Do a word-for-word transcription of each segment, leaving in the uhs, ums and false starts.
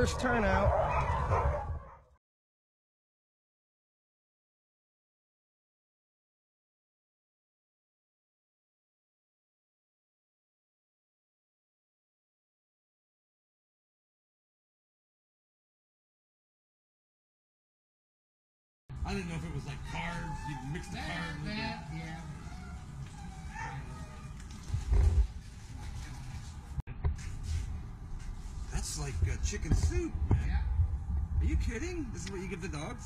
first turnout. I didn't know if it was like carbs, you mix the That, carbs. that, yeah. That's like uh, chicken soup, man. Yeah. Are you kidding? This is what you give the dogs?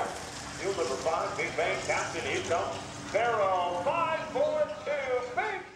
Field number five, Big Bang, Captain Houston. Barrel five, four, two, big.